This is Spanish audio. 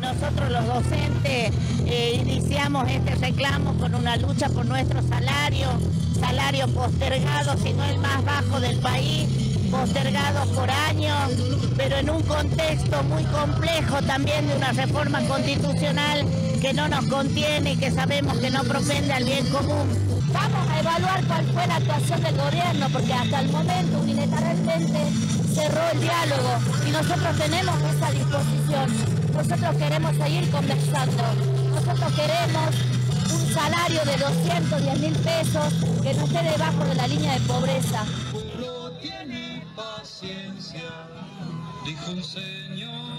nosotros los docentes iniciamos este reclamo con una lucha por nuestro salario postergado, si no el más bajo del país, postergado por años, pero en un contexto muy complejo también de una reforma constitucional que no nos contiene y que sabemos que no propende al bien común. Vamos a evaluar cuál fue la actuación del gobierno, porque hasta el momento unilateralmente cerró el diálogo y nosotros tenemos esa disposición. Nosotros queremos seguir conversando. Nosotros queremos un salario de 210.000 pesos que no esté debajo de la línea de pobreza. Tiene paciencia, dijo un señor.